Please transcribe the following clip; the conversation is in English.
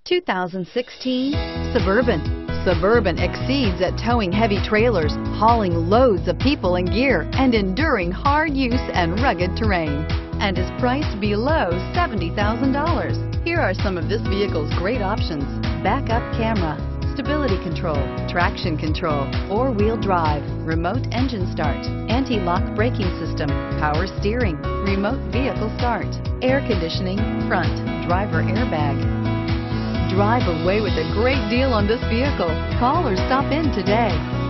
2016 Suburban. Suburban exceeds at towing heavy trailers, hauling loads of people and gear, and enduring hard use and rugged terrain, and is priced below $70,000. Here are some of this vehicle's great options: backup camera, stability control, traction control, four-wheel drive, remote engine start, anti-lock braking system, power steering, remote vehicle start, air conditioning, front, driver airbag. Drive away with a great deal on this vehicle. Call or stop in today.